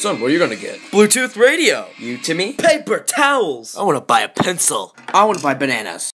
Son, what are you gonna get? Bluetooth radio. You, Timmy? Paper towels. I wanna buy a pencil. I want to buy bananas.